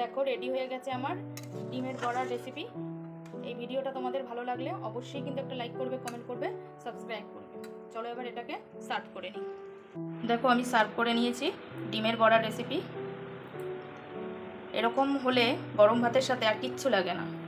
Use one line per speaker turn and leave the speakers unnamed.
দেখো রেডি হয়ে গেছে আমার ডিমের বড়ার রেসিপি। এই ভিডিওটা তোমাদের ভালো লাগলে অবশ্যই কিন্তু একটা লাইক করবে, কমেন্ট করবে, সাবস্ক্রাইব করবে। চলো এবার এটাকে সার্ভ করে নিই। দেখো আমি সার্ভ করে নিয়েছি ডিমের বড়ার রেসিপি। এরকম হলে গরম ভাতের সাথে আর কিচ্ছু লাগে না।